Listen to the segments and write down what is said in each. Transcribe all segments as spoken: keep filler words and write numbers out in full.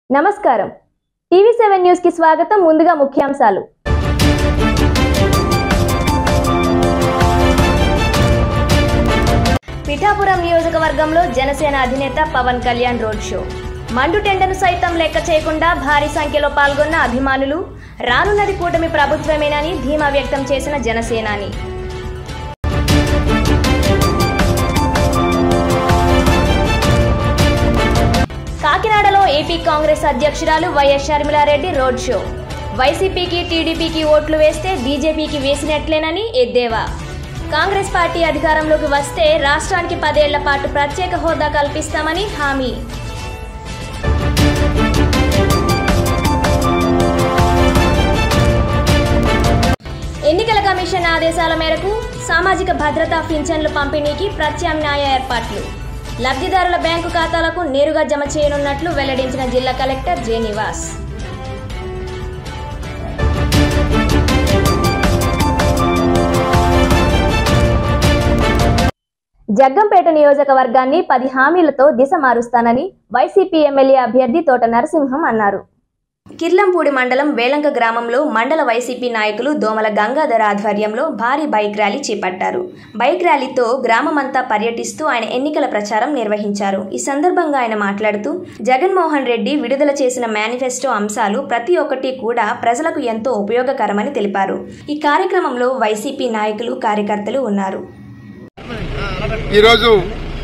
నమస్కారం TV seven news కి స్వాగతం। ముందుగా ముఖ్యాంశాలు। పిఠాపురం నియోజకవర్గంలో జనసేన అధినేత పవన్ కళ్యాణ్ రోడ్ షో। మండు టెండను సైతం లెక్క చేయకుండా భారీ సంఖ్యలో పాల్గొన్న అభిమానులు రానున్నది కూటమి ప్రభుత్వమేనని ధీమా వ్యక్తం చేసిన జనసేనాని। కాకినాడలో ఏపీ కాంగ్రెస్ అధ్యక్షురాలు వైఎస్ షర్మిలారెడ్డి రోడ్ షో। వైసీపీకి టీడీపీకి ఓట్లు వేస్తే బీజేపీకి వేసినట్లేనని ఎద్దేవా। కాంగ్రెస్ పార్టీ అధికారంలోకి వస్తే రాష్ట్రానికి పదేళ్ల పాటు ప్రత్యేక హోదా కల్పిస్తామని హామీ। ఎన్నికల కమిషన్ ఆదేశాల మేరకు సామాజిక భద్రతా పింఛన్లు పంపిణీకి ప్రత్యామ్నాయ ఏర్పాట్లు। లబ్ధిదారుల బ్యాంకు ఖాతాలకు నేరుగా జమ చేయనున్నట్లు వెల్లడించిన జిల్లా కలెక్టర్ జె నివాస్। జగ్గంపేట నియోజకవర్గాన్ని పది హామీలతో దిశ మారుస్తానని వైసీపీ ఎమ్మెల్యే అభ్యర్థి తోట నరసింహం అన్నారు। కిర్లంపూడి మండలం వేలంక గ్రామంలో మండల వైసీపీ నాయకులు దోమల గంగాధర ఆధ్వర్యంలో భారీ బైక్ ర్యాలీ చేపట్టారు। బైక్ ర్యాలీతో గ్రామమంతా పర్యటిస్తూ ఆయన ఎన్నికల ప్రచారం నిర్వహించారు। ఈ సందర్భంగా ఆయన మాట్లాడుతూ జగన్మోహన్ రెడ్డి విడుదల చేసిన మేనిఫెస్టో అంశాలు ప్రతి ఒక్కటి కూడా ప్రజలకు ఎంతో ఉపయోగకరమని తెలిపారు। ఈ కార్యక్రమంలో వైసీపీ నాయకులు కార్యకర్తలు ఉన్నారు। ఈరోజు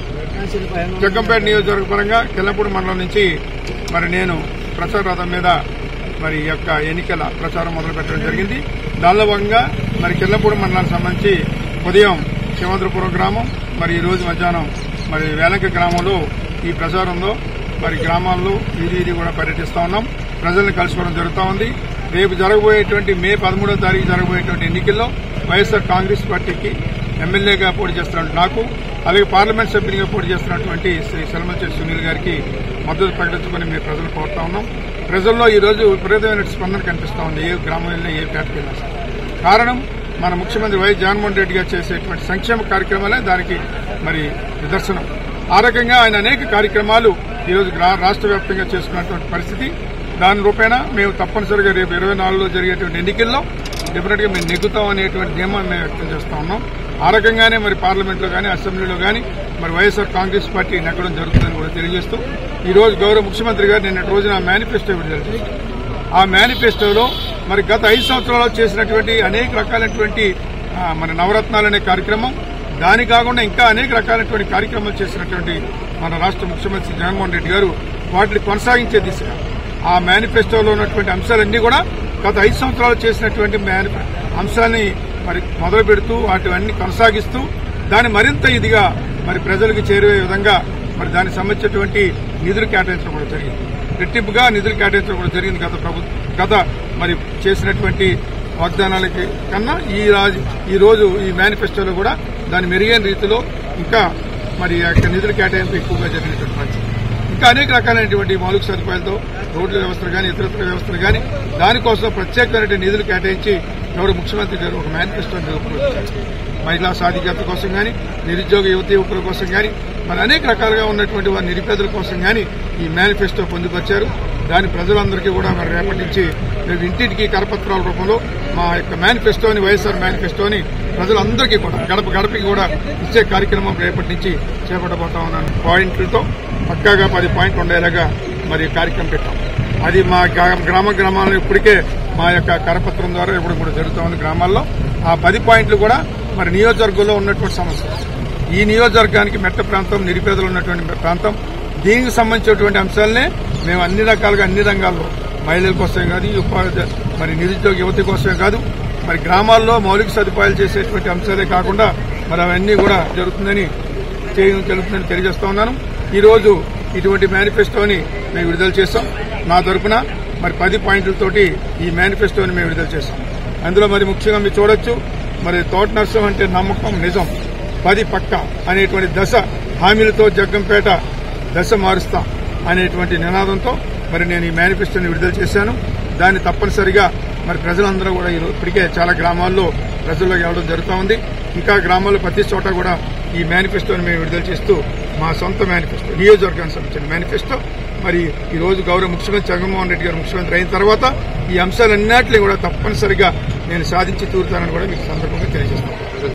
జగ్గంపేట నియోజకవర్గంగా కిర్లంపూడి మండలం నుంచి మరి నేను ప్రచార రథం మీద మరి ఈ యొక్క ఎన్నికల ప్రచారం మొదలుపెట్టడం జరిగింది। దానిలో భాగంగా మరి కిర్లంపూడి మండలానికి సంబంధించి ఉదయం శివంద్రపురం గ్రామం మరి ఈ రోజు మధ్యాహ్నం మరి వేలంక గ్రామంలో ఈ ప్రచారంలో మరి గ్రామాల్లో వీధి వీధి కూడా పర్యటిస్తా ఉన్నాం। ప్రజల్ని కలుసుకోవడం జరుగుతూ ఉంది। రేపు జరగబోయేటువంటి మే పదమూడవ తారీఖు జరగబోయేటువంటి ఎన్నికల్లో వైఎస్ఆర్ కాంగ్రెస్ పార్టీకి ఎమ్మెల్యేగా పోటీ చేస్తున్నట్టు నాకు, అలాగే పార్లమెంట్ సభ్యునిగా పోటీ చేస్తున్నటువంటి శ్రీ సెలమంచెట్టి సునీల్ గారికి మద్దతు ప్రకటించుకుని మేము ప్రజలు కోరుతా ఉన్నాం। ప్రజల్లో ఈ రోజు విపరీతమైన స్పందన కనిపిస్తా ఉంది, ఏ గ్రామం వెళ్ళినా ఏ పేటకి వెళ్ళినా సరే। కారణం మన ముఖ్యమంత్రి వైఎస్ జగన్మోహన్ రెడ్డి గారు చేసేటువంటి సంక్షేమ కార్యక్రమాలే దానికి మరి నిదర్శనం। ఆ రకంగా ఆయన అనేక కార్యక్రమాలు ఈరోజు రాష్ట్ర వ్యాప్తంగా చేసుకున్నటువంటి పరిస్థితి। దాని రూపేణా మేము తప్పనిసరిగా రేపు ఇరవై నాలుగులో జరిగేటువంటి ఎన్నికల్లో డెఫినెట్ గా మేము నెగ్గుతాం అనేటువంటి ధీమాన్ని మేము వ్యక్తం చేస్తా ఉన్నాం। ఆ రకంగానే మరి పార్లమెంట్లో కానీ అసెంబ్లీలో కానీ మరి వైఎస్ఆర్ కాంగ్రెస్ పార్టీ నెగ్గడం జరుగుతుందని కూడా తెలియజేస్తూ ఈ రోజు గౌరవ ముఖ్యమంత్రి గారు నిన్నటి రోజున మేనిఫెస్టో విడుదల చేశారు। ఆ మేనిఫెస్టోలో మరి గత ఐదు సంవత్సరాల్లో చేసినటువంటి అనేక రకాలైనటువంటి మన నవరత్నాలు అనే కార్యక్రమం, దాని కాకుండా ఇంకా అనేక రకాలైనటువంటి కార్యక్రమాలు చేసినటువంటి మన రాష్ట్ర ముఖ్యమంత్రి జగన్మోహన్ రెడ్డి గారు వాటిని కొనసాగించే దిశగా ఆ మేనిఫెస్టోలో ఉన్నటువంటి అంశాలన్నీ కూడా గత ఐదు సంవత్సరాలు చేసినటువంటి అంశాన్ని మరి మొదలు పెడుతూ వాటివన్నీ కొనసాగిస్తూ దాన్ని మరింత ఇదిగా మరి ప్రజలకు చేరే విధంగా మరి దానికి సంబంధించినటువంటి నిధులు కేటాయించడం కూడా జరిగింది। రెట్టింపుగా నిధులు కేటాయించడం కూడా జరిగింది గత ప్రభుత్వం గత మరి చేసినటువంటి వాగ్దానాలకి కన్నా ఈ రాజు ఈ రోజు ఈ మేనిఫెస్టోలో కూడా దాని మెరుగైన రీతిలో ఇంకా మరి నిధులు కేటాయింపు ఎక్కువగా జరిగినటువంటి పరిస్థితి। ఇంకా అనేక రకాలైనటువంటి మౌలిక సదుపాయాలతో రోడ్ల వ్యవస్థలు కానీ ఇతరత్ర వ్యవస్థలు కానీ దానికోసం ప్రత్యేకమైన నిధులు కేటాయించి ఎవరు ముఖ్యమంత్రి గారు ఒక మేనిఫెస్టోని రూపొందించారు। మహిళా సాధికారత కోసం కానీ, నిరుద్యోగ యువత యువకుల కోసం కానీ, మరి అనేక రకాలుగా ఉన్నటువంటి వారి నిరుపేదల కోసం కానీ ఈ మేనిఫెస్టో పొందుపరిచారు। దాని ప్రజలందరికీ కూడా మరి రేపటి నుంచి మేము ఇంటింటికి కరపత్రాల రూపంలో మా యొక్క మేనిఫెస్టోని వైఎస్ఆర్ మేనిఫెస్టోని ప్రజలందరికీ కూడా గడప గడపకి కూడా ఇచ్చే కార్యక్రమం రేపటి నుంచి చేపట్టబోతా ఉన్నాను। పాయింట్లతో పక్కాగా పది పాయింట్లు ఉండేలాగా మరి కార్యక్రమం పెట్టాం। అది మా గ్రామ గ్రామాల్లో ఇప్పటికే మా యొక్క కరపత్రం ద్వారా ఇప్పుడు కూడా జరుగుతూ ఉంది గ్రామాల్లో। ఆ పది పాయింట్లు కూడా మరి నియోజకవర్గంలో ఉన్నటువంటి సమస్యలు, ఈ నియోజకవర్గానికి మెట్ట ప్రాంతం, నిరుపేదలు ఉన్నటువంటి ప్రాంతం, దీనికి సంబంధించినటువంటి అంశాలనే మేము అన్ని రకాలుగా అన్ని రంగాల్లో మహిళల కోసమే కాదు, ఉపాధి మరి నిరుద్యోగ యువతి కోసమే కాదు, మరి గ్రామాల్లో మౌలిక సదుపాయాలు చేసేటువంటి అంశాలే కాకుండా మరి అవన్నీ కూడా జరుగుతుందని చేయడం జరుగుతుందని తెలియజేస్తా ఉన్నాను। ఈ రోజు ఇటువంటి మేనిఫెస్టోని మేము విడుదల చేస్తాం। నా తరఫున మరి పది పాయింట్లతోటి ఈ మేనిఫెస్టోని మేము విడుదల చేస్తాం। అందులో మరి ముఖ్యంగా మీరు చూడొచ్చు, మరి తోట నర్సం అంటే నమ్మకం నిజం, పది పక్క అనేటువంటి దశ హామీలతో జగ్గంపేట దశ మారుస్తాం అనేటువంటి నినాదంతో మరి నేను ఈ మేనిఫెస్టోని విడుదల చేశాను। దాన్ని తప్పనిసరిగా మరి ప్రజలందరూ కూడా ఇప్పటికే చాలా గ్రామాల్లో ప్రజల్లోకి వెళ్ళడం జరుగుతూ ఉంది। ఇంకా గ్రామాల్లో ప్రతి చోట కూడా ఈ మేనిఫెస్టోని మేము విడుదల చేస్తూ మా సొంత మేనిఫెస్టో, నియోజకవర్గానికి సంబంధించిన మేనిఫెస్టో మరి ఈ రోజు గౌరవ ముఖ్యమంత్రి జగన్మోహన్ రెడ్డి గారు ముఖ్యమంత్రి అయిన తర్వాత ఈ అంశాలన్నింటినీ కూడా తప్పనిసరిగా నేను సాధించి తీరుతానని కూడా మీకు సందర్భంగా తెలియజేస్తాను.